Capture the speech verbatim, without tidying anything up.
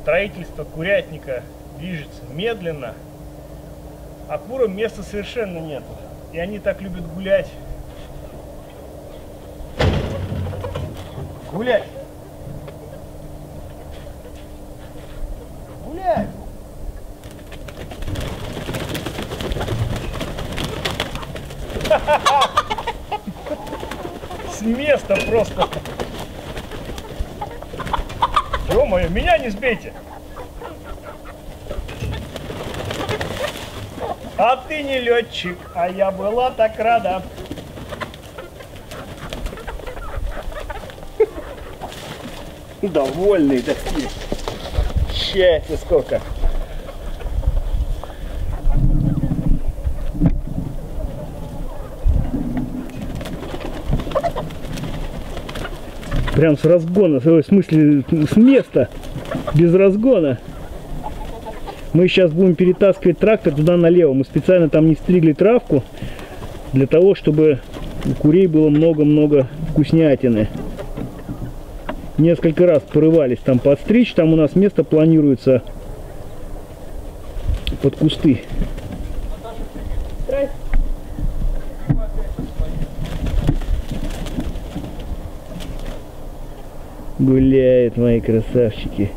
Строительство курятника движется медленно, а курам места совершенно нет. И они так любят гулять. Гулять! Гулять! С места просто! Ё-моё, меня не сбейте! А ты не летчик, а я была так рада. Довольные такие. Счастья сколько. Прям с разгона, в смысле с места, без разгона. Мы сейчас будем перетаскивать трактор туда налево. Мы специально там не стригли травку, для того, чтобы у курей было много-много вкуснятины. Несколько раз порывались там подстричь, там у нас место планируется под кусты. Гуляют мои красавчики.